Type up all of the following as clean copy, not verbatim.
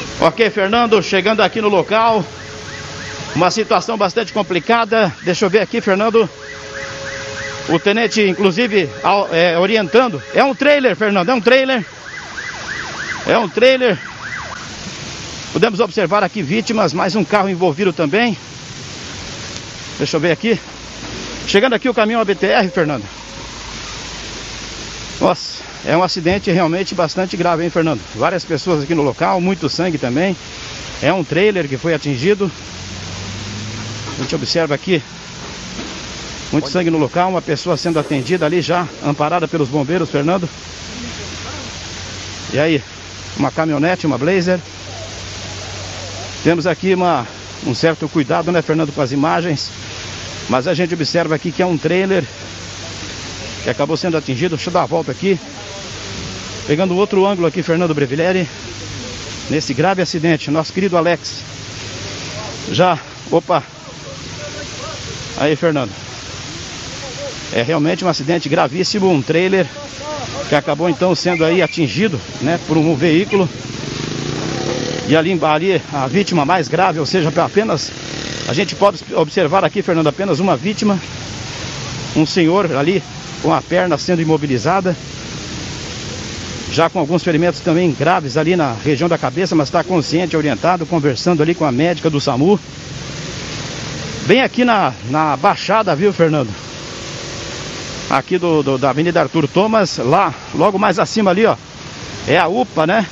Ok, Fernando, chegando aqui no local, uma situação bastante complicada. Deixa eu ver aqui, Fernando. O tenente, inclusive, orientando. É um trailer, Fernando, é um trailer. É um trailer. Podemos observar aqui vítimas, mais um carro envolvido também. Deixa eu ver aqui. Chegando aqui o caminhão ABTR, Fernando. Nossa, é um acidente realmente bastante grave, hein, Fernando? Várias pessoas aqui no local, muito sangue também. É um trailer que foi atingido. A gente observa aqui muito sangue no local, uma pessoa sendo atendida ali já, amparada pelos bombeiros, Fernando. E aí, uma caminhonete, uma Blazer. Temos aqui um certo cuidado, né, Fernando, com as imagens. Mas a gente observa aqui que é um trailer que acabou sendo atingido. Deixa eu dar a volta aqui. Pegando outro ângulo aqui, Fernando Brevileri. Nesse grave acidente, nosso querido Alex. Já, opa. Aí, Fernando. É realmente um acidente gravíssimo, um trailer que acabou então sendo aí atingido, né, por um veículo. E ali a vítima mais grave, ou seja, apenas, a gente pode observar aqui, Fernando, apenas uma vítima. Um senhor ali com a perna sendo imobilizada, já com alguns ferimentos também graves ali na região da cabeça, mas está consciente, orientado, conversando ali com a médica do SAMU. Bem aqui na Baixada, viu, Fernando? Aqui da Avenida Arthur Thomas, lá, logo mais acima ali, ó, é a UPA, né?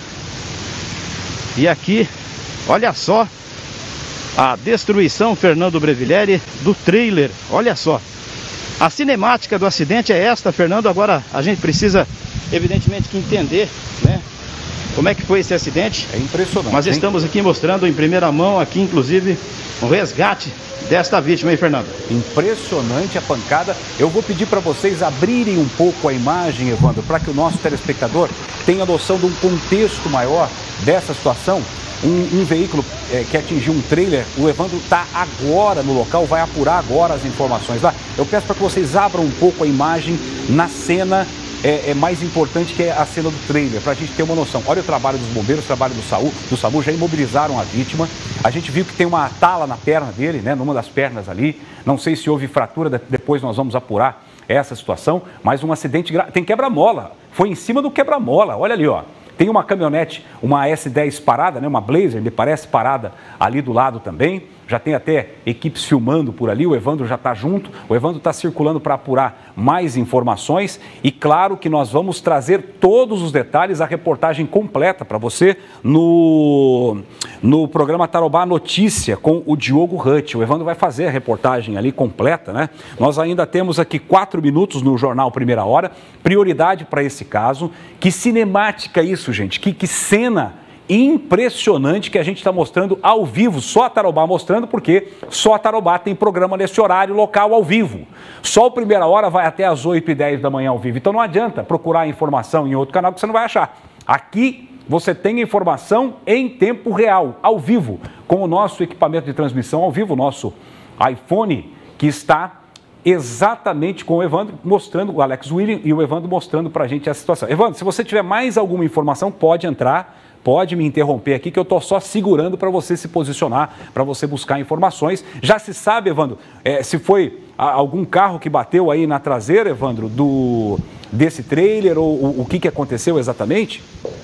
E aqui, olha só a destruição, Fernando Brevileri, do trailer. Olha só. A cinemática do acidente é esta, Fernando. Agora a gente precisa, evidentemente, que entender, né, como é que foi esse acidente. É impressionante. Mas estamos aqui mostrando em primeira mão, aqui inclusive, um resgate desta vítima, hein, Fernando? Impressionante a pancada. Eu vou pedir para vocês abrirem um pouco a imagem, Evandro, para que o nosso telespectador tenha noção de um contexto maior dessa situação. Um veículo que atingiu um trailer. O Evandro está agora no local, vai apurar agora as informações lá. Eu peço para que vocês abram um pouco a imagem na cena mais importante, que é a cena do trailer, para a gente ter uma noção. Olha o trabalho dos bombeiros, o trabalho do SAMU, já imobilizaram a vítima. A gente viu que tem uma tala na perna dele, né, numa das pernas ali. Não sei se houve fratura, depois nós vamos apurar essa situação, mas um acidente grave. Tem quebra-mola, foi em cima do quebra-mola, olha ali, ó. Tem uma caminhonete, uma S10 parada, né, uma Blazer, me parece, parada ali do lado também. Já tem até equipes filmando por ali, o Evandro já está junto, o Evandro está circulando para apurar mais informações. E claro que nós vamos trazer todos os detalhes, a reportagem completa para você no programa Tarobá Notícia com o Diogo Hutt. O Evandro vai fazer a reportagem ali completa, né? Nós ainda temos aqui 4 minutos no Jornal Primeira Hora, prioridade para esse caso. Que cinemática isso, gente, que cena impressionante que a gente está mostrando ao vivo, só a Tarobá mostrando, porque só a Tarobá tem programa nesse horário local ao vivo. Só o Primeira Hora vai até as 8h10 da manhã ao vivo, então não adianta procurar informação em outro canal que você não vai achar. Aqui você tem informação em tempo real, ao vivo, com o nosso equipamento de transmissão ao vivo, o nosso iPhone, que está exatamente com o Evandro, mostrando, o Alex William e o Evandro mostrando para a gente essa situação. Evandro, se você tiver mais alguma informação, pode entrar. Pode me interromper aqui, que eu estou só segurando para você se posicionar, para você buscar informações. Já se sabe, Evandro, se foi algum carro que bateu aí na traseira, Evandro, desse trailer, ou o que aconteceu exatamente?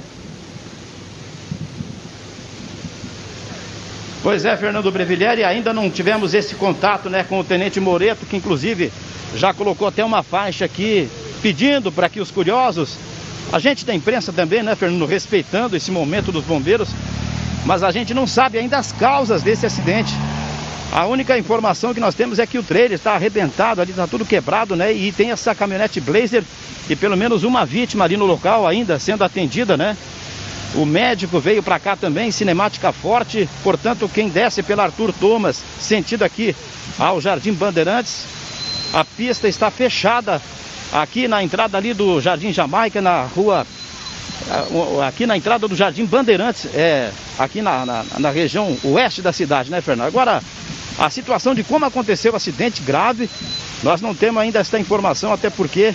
Pois é, Fernando Brevileri, ainda não tivemos esse contato, né, com o Tenente Moreto, que inclusive já colocou até uma faixa aqui pedindo para que os curiosos... A gente da imprensa também, né, Fernando, respeitando esse momento dos bombeiros, mas a gente não sabe ainda as causas desse acidente. A única informação que nós temos é que o trailer está arrebentado, ali está tudo quebrado, né, e tem essa caminhonete Blazer e pelo menos uma vítima ali no local ainda sendo atendida, né. O médico veio para cá também, cinemática forte, portanto quem desce pela Arthur Thomas, sentido aqui ao Jardim Bandeirantes, a pista está fechada. Aqui na entrada ali do Jardim Jamaica, na rua, aqui na entrada do Jardim Bandeirantes, aqui na região oeste da cidade, né, Fernando? Agora, a situação de como aconteceu o acidente grave, nós não temos ainda essa informação, até porque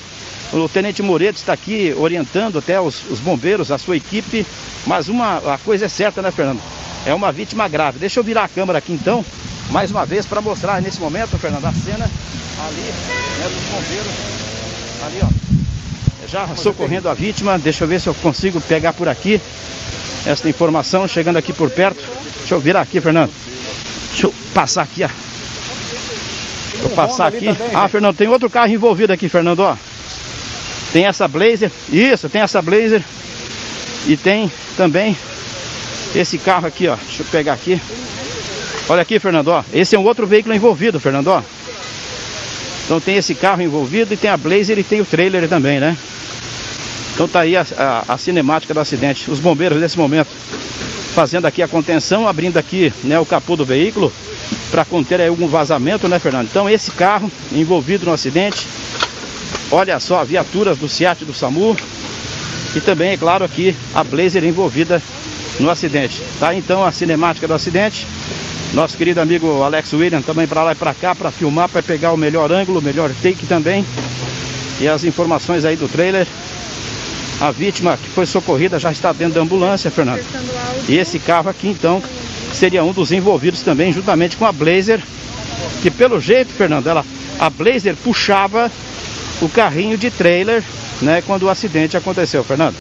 O Tenente Moreto está aqui orientando até os bombeiros, a sua equipe. Mas a coisa é certa, né, Fernando? É uma vítima grave. Deixa eu virar a câmera aqui então, mais uma vez, para mostrar nesse momento, Fernando, a cena ali, né, dos bombeiros. Ali, ó, já socorrendo a vítima. Deixa eu ver se eu consigo pegar por aqui essa informação, chegando aqui por perto. Deixa eu virar aqui, Fernando. Deixa eu passar aqui, ó. Deixa eu passar aqui. Ah, Fernando, tem outro carro envolvido aqui, Fernando, ó. Tem essa Blazer, isso, tem essa Blazer. E tem também esse carro aqui, ó. Deixa eu pegar aqui. Olha aqui, Fernando, ó. Esse é um outro veículo envolvido, Fernando, ó. Então tem esse carro envolvido e tem a Blazer e tem o trailer também, né? Então tá aí a cinemática do acidente. Os bombeiros nesse momento fazendo aqui a contenção, abrindo aqui, né, o capô do veículo para conter aí algum vazamento, né, Fernando? Então esse carro envolvido no acidente. Olha só, viaturas do SEAT do SAMU. E também, é claro, aqui a Blazer envolvida no acidente. Tá, então, a cinemática do acidente. Nosso querido amigo Alex William também para lá e para cá, para filmar, para pegar o melhor ângulo, o melhor take também. E as informações aí do trailer. A vítima que foi socorrida já está dentro da ambulância, Fernando. E esse carro aqui, então, seria um dos envolvidos também, juntamente com a Blazer. Que pelo jeito, Fernando, a Blazer puxava o carrinho de trailer, né, quando o acidente aconteceu, Fernando.